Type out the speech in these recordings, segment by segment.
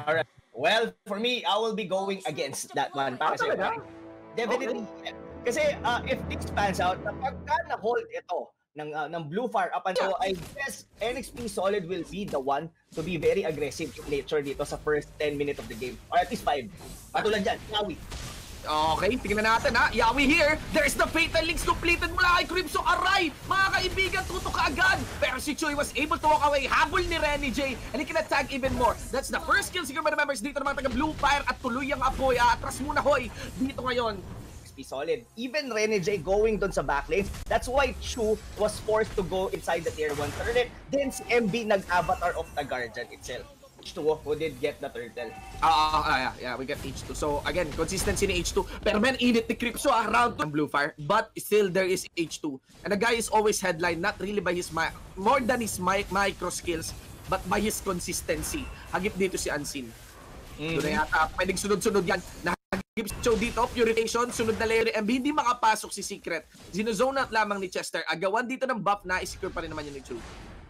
Alright. Well, for me, I will be going against that one. Para sa'yo. Definitely. Okay. Kasi if this pans out, pagka na-hold ito ng Blufire up until, I guess NXP Solid will be the one to be very aggressive in nature dito sa first 10 minutes of the game. Or at least 5. Patulad dyan, Yawi. Okay, tingnan natin ha. Yawi here. There's the Fatal Links completed mula kay Crimson. Aray! Mga kaibigan, tutok agad. Pero si Choi was able to walk away. Habol ni Renny J. And he can attack even more. That's the first kill siguro by the members dito ng mga taga Blufire. At tuloy ang apoy. Atras muna, hoy. Dito ngayon. Solid. Even Renny J going dun sa backlane. That's why Chu was forced to go inside the tier 1 turret. Then si MB nag-avatar of the Guardian itself. H2 who did get the turtle. Yeah, we get H2. So again, consistency ni H2. Pero man, init ni Crypso around to Blufire. But still there is H2. And the guy is always headline, not really by his more than his micro skills, but by his consistency. Hagip dito si Unseen. Doon na yata, pwedeng sunod-sunod yan. Show dito, Purification, sunod na layer MB, hindi makapasok si Secret. Zinozone out lamang ni Chester. Agawan dito ng buff na, isecure pa rin naman yun ni Chu.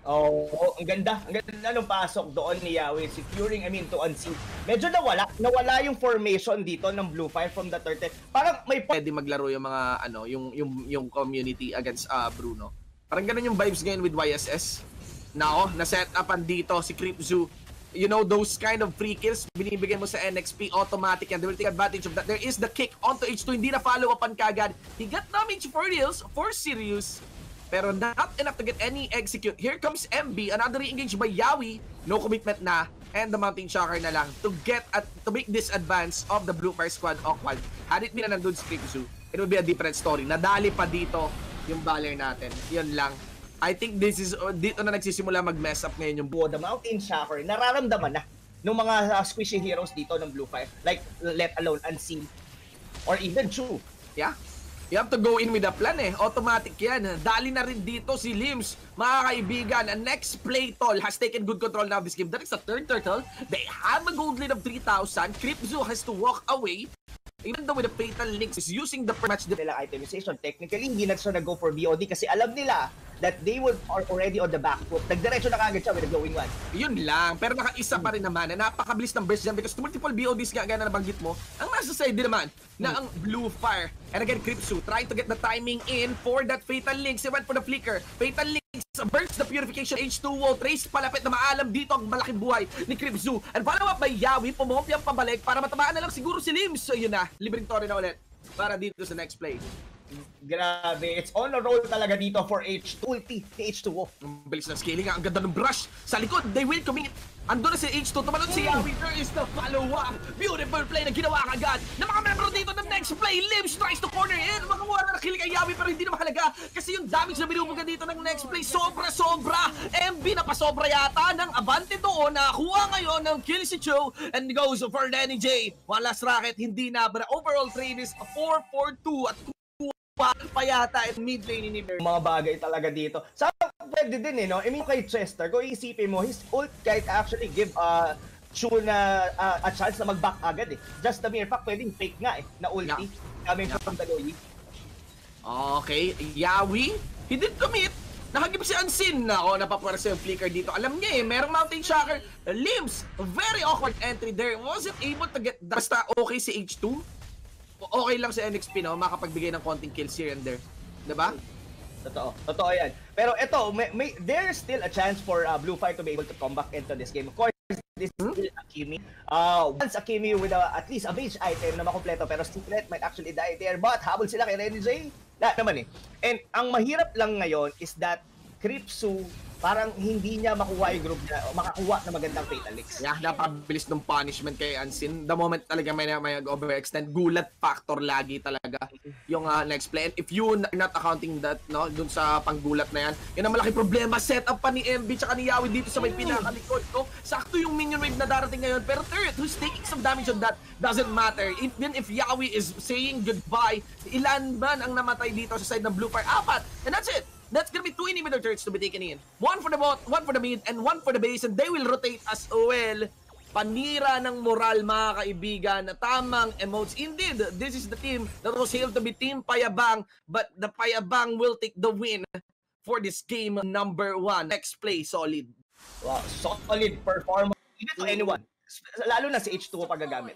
Ang ganda nung pasok doon ni Yawi, securing, to Unseen. Medyo nawala yung formation dito ng Blufire from the turtle. Parang may pwede maglaro yung mga, yung community against Bruno. Parang ganun yung vibes ngayon with YSS. Na-set upan dito si Crypzo. You know, those kind of free kills, binibigyan mo sa NXP, automatic and they will take advantage of that. There is the kick onto H2, hindi na follow upan kagad. He got damage for reals, for serious, pero not enough to get any execute. Here comes MB, another re-engage by Yawi, no commitment na, and the Mountain Shocker na lang to make this advance of the Blufire squad awkward. Had it been na nandun si Crypzo, it would be a different story. Nadali pa dito yung baller natin, yun lang. I think this is dito na nagsisimula mag-mess up ngayon yung the Mountain Shocker. Nararamdaman na ng mga squishy heroes dito ng Blufire. Like, let alone Unseen. Or even Chu. Yeah. You have to go in with a plan eh. Automatic yan. Dali na rin dito si Lims. Mga kaibigan, next play tol has taken good control now of this game. That is the third turtle. They have a gold lead of 3,000. Crypzo has to walk away. Even though with the Fatal Links is using the match nila itemization, technically hindi na siya nag-go for BOD kasi alam nila that they are already on the back foot. Nagdiretso na kagad siya with the glowing one. Yun lang, pero nakaisa pa rin naman na napakabilis ng burst dyan because multiple BODs nga gana nabanggit mo. Ang nasa side din naman na ang Blufire. And again, Crypzo trying to get the timing in for that Fatal Links. He went for the flicker. Fatal Links burns the Purification H2O. Trace palapit na maalam dito ang malaking buhay ni Crypzo. And follow up by Yawi, pumompiang pabalik para matamaan na lang siguro si Lims. So yun na, libreng Torre na ulit para dito sa next play. Grabe, it's on a roll talaga dito for H2 ulti, H2O. Ang bilis ng scaling, ang ganda ng brush. Sa likod, they will commit. Andun na si H2, tumalon si Yawi. There is the follow-up. Beautiful play na ginawa kagad ng mga membro dito ng next play. Lims tries to corner in. Makakuha na nakilig kay Yawi pero hindi na mahalaga kasi yung damage na binubuga dito ng next play, sobra-sobra. MB na pasobra yata ng Abante doon. Nakakuha ngayon ng kill si Cho and goes for Lenny J. One last racket, hindi na. But overall trade is 4-4-2 at pa yata at mid lane ni Bear. Mga bagay talaga dito. Sa pwede din kay Chester, kung isipin mo, his ult kahit actually give Chu na a chance na mag-back agad eh. Just the mere fact, pwedeng fake nga na ulti. Coming from the Loyi. Okay, Yawi, he did commit. Nakagib si Unseen na napapwersa yung flicker dito. Alam niya merong Mountain Shocker. Limbs, very awkward entry there. Wasn't able to get basta okay si H2. Okay lang sa NXP makapagbigay ng konting kills here and there. Diba? Totoo yan. Pero ito, there's still a chance for Blufire to be able to come back into this game. Of course, this is still Akimi. Once Akimi with at least a mage item na makompleto, pero Secret might actually die there. But habol sila kay Renny J. Naman eh. And ang mahirap lang ngayon is that Crypzo parang hindi niya makuha yung group niya o makakuha na magandang Fatal Links. Yeah, napabilis ng punishment kay Unseen. The moment talaga may overextend, gulat factor lagi talaga yung next play. And if you not accounting that, dun sa panggulat na yan, yun ang malaking problema. Set up pa ni MB tsaka ni Yawi dito sa may pinakalikod. Sakto yung minion wave na darating ngayon. Pero third, who's taking some damage on that doesn't matter. Even if Yawi is saying goodbye, ilan man ang namatay dito sa side ng Blufire? 4. And that's it. That's gonna be 2 inhibitor turrets to be taken in. 1 for the bot, 1 for the mid, and 1 for the base. And they will rotate as well. Panira ng moral, mga kaibigan. Tamang emotes. Indeed, this is the team that was hailed to be Team Payabang. But the Payabang will take the win for this game number 1. Next play, solid. Wow, solid performance. Even to anyone. Lalo na si H2 pag gagamit.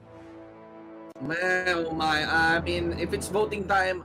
Oh my, I mean, if it's voting time,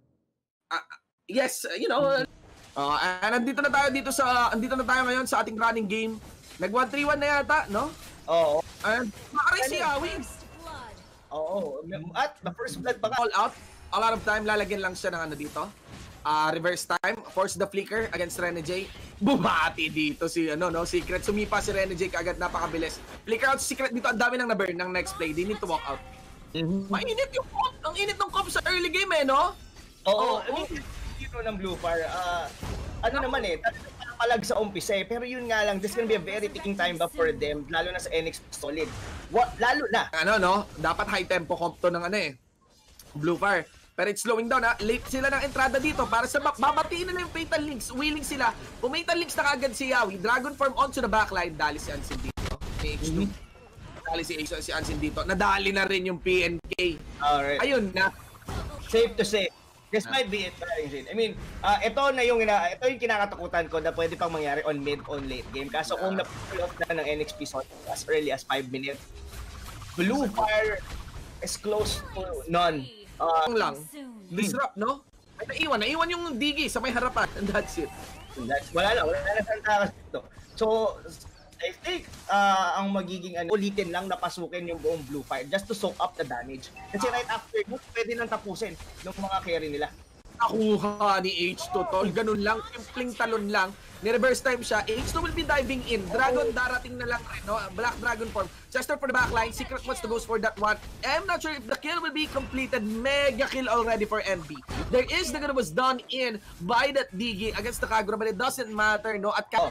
yes, you know, andito na tayo ngayon sa ating running game. Nag 1-3-1 na yata, no? Oo. And makaray si Yawi. Oo. At the first blood pa nga. All out, a lot of time, lalagyan lang siya ng ano dito. Reverse time, force the flicker against Rene J. Bumati dito si Secret. Sumipa si Rene J kaagad, napakabilis. Flicker out si Secret dito, ang dami nang na-burn ng next play. They need to walk out. Mainit yung comp. Ang init ng comp sa early game no? Oo. I mean, hero ng Blufire, naman talagang palag sa umpisa pero yun nga lang, this can be a very ticking time bomb for them, lalo na sa NX solid. Lalo na. Dapat high tempo comp to ng Blufire. Pero it's slowing down late sila ng entrada dito para sa babatiin nila yung Fatal Links. Willing sila. Kung Fatal Links na kaagad si Yawi, Dragon Form onto the backline, dali si Ansin dito. H2. Dali si Ansin dito. Nadali na rin yung PNK. Alright. Ayun na. Safe to say. This might be it. I mean, ito yung kinakatakutan ko na pwede pang mangyari on mid, on late game. Kaso kung na-pull off na ng NXP Sol as early as 5 minutes, Blufire is close to none. Lang. Disrupt, no? Ay, naiwan yung Digi sa may harapan. And that's it. Wala na saan takas dito. So, I think ang magiging ulitin lang na pasukin yung buong Blufire just to soak up the damage. Kasi right after mo, pwede nang tapusin ng mga carry nila. Nakuha ni H2 tol. Ganun lang, simpleng talon lang. Ni-reverse time siya. H2 will be diving in. Dragon darating na lang rin, no? Black Dragon form. Chester for the backline. Secret wants to go for that one. I'm not sure if the kill will be completed. Mega kill already for MB. There is the gun was done in by that Digi against the Kagura, but it doesn't matter, no? At eto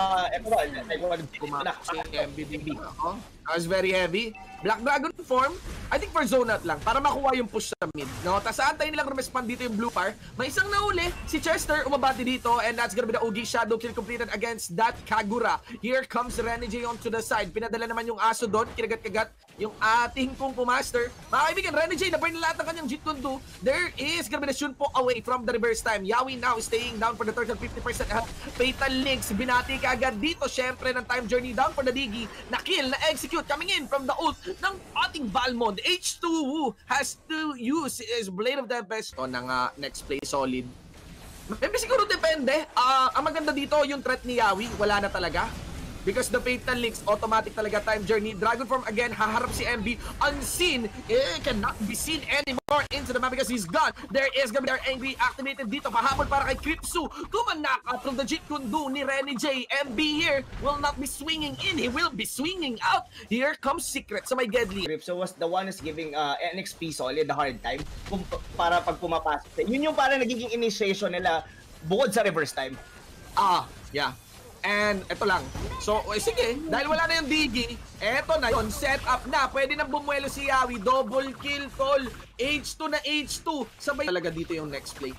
ba? MB. That was very heavy. Black Dragon form, I think for zone out lang, para makuha yung push sa mid, no? Tapos aantayin nilang respond dito yung Blufire. May isang nahuli, si Chester umabati dito, and that's gonna be the OG Shadow kill completed against that Kagura. Here comes Rene J onto the side. Pinadala naman yung aso doon, kinagat-kagat yung ating Kung Fu Master. Mga kaibigan, Rene J, na-burn lahat ng kanyang Jeet Kune Do. There is gonna be the Shunpo away from the reverse time. Yawi now staying down for the third 50% health. Fatal Links, binati kaagad dito, syempre, ng time journey down for the Digi. Na-kill, na-execute, coming in from the ult ng ating Balmond. H2 has to use his Blade of Tempest o ng next play solid. Maybe siguro depende. Ang maganda dito, yung threat ni Yawi, wala na talaga. Because the Fatal Links, automatic talaga time journey. Dragon Form again, haharap si MB. Unseen, cannot be seen anymore into the map because he's gone. There is gonna be MB activated dito. Pahabol para kay Kripsu. Tumanak out from the Jeet Kune Do ni Rene J. MB here will not be swinging in. He will be swinging out. Here comes Secret sa may Deadly. Kripsu was the one who's giving NXP Solid the hard time para pag pumapasok. Yun yung parang nagiging initiation nila bukod sa reverse time. Yeah. And eto lang. So, sige, dahil wala na yung Digi, eto na yun, set up na. Pwede nang bumuelo si Yawi. Double kill, tol. H2 na H2. Sabay talaga dito yung next play.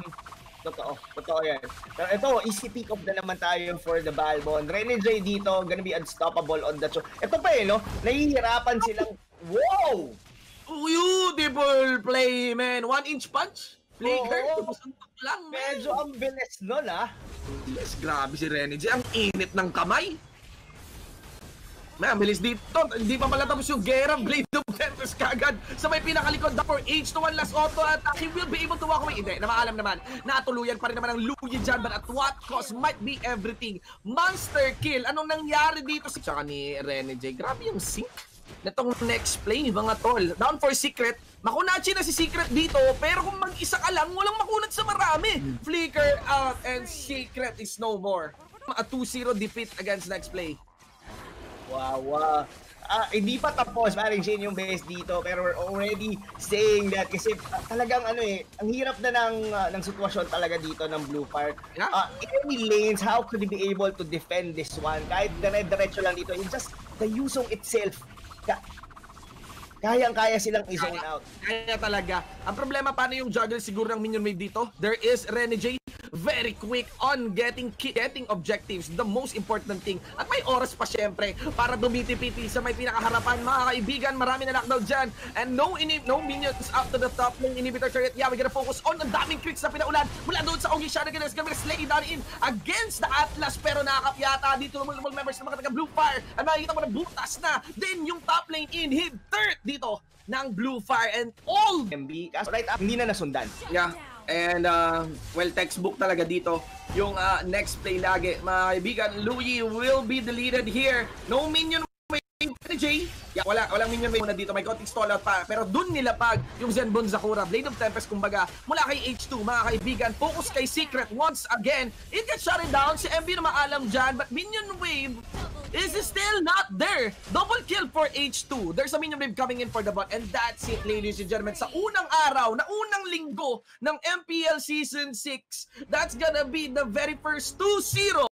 Totoo yan. Pero ito, easy pick up na naman tayo for the Balmond. Rene J dito, gonna be unstoppable on the show. Ito pa no? Nahihirapan silang, wow! Beautiful play, man. 1-inch punch. Flicker, suntok lang, man. Medyo ang bilis nun, Yes, grabe si Rene J. Ang init ng kamay. May bilis dito. Hindi pa pala tapos yung Gera. Blade of Tempest kagad sa may pinakalikod. For H to 1 last auto attack. He will be able to walk away. Hindi, na maalam naman. Natuluyan pa rin naman ang Luigi dyan. But at what cost might be everything. Monster kill. Anong nangyari dito? Tsaka ni Rene J. Grabe yung sync. Netong next play, mga tol. Down for Secret. Makunachi na si Secret dito, pero kung mag-isa ka lang, walang makunat sa marami. Flicker out and Secret is no more. A 2-0 defeat against next play. Wow. Hindi pa tapos, parang Shane yung base dito, pero we're already saying that kasi talagang ang hirap na ng sitwasyon talaga dito ng Blufire. Any lanes, how could he be able to defend this one? Kahit dire-diretso lang dito, it's just the Yuzong itself. Kayang-kaya silang i-zone out. Kaya talaga. Ang problema, paano yung juggle siguro ng minion wave dito? There is Rene J. very quick on getting objectives, the most important thing. At may oras pa syempre para dumiti-piti sa may pinakaharapan, mga kaibigan. Marami na knockdown dyan. And no minions up to the top ng inhibitor turret. Yeah, we're gonna focus on ang daming creeps na pinaulan mula doon sa Ogi Shanagan. Is gonna slay down in against the Atlas, pero nakakapyata dito ng multiple members ng mga taga Blufire. At makikita mo na butas na din yung top lane inhibitor dito ng Blufire and all MB. Kaso right up, hindi na nasundan. Yeah. And, well, textbook talaga dito yung next play lagi. Mga kaibigan, Louis will be deleted here. No minion wave J. Yeah, walang minion wave muna dito. May konting stall out pa. Pero dun nilapag yung Zenbon Zakura. Blade of Tempest, kumbaga, mula kay H2, mga kaibigan. Focus kay Secret once again. It gets shut down. Si MB na maalam dyan. But minion wave is still not there. Double kill for H2. There's a minion wave coming in for the bot. And that's it, ladies and gentlemen. Sa unang araw, na unang linggo ng MPL Season 6, that's gonna be the very first 2-0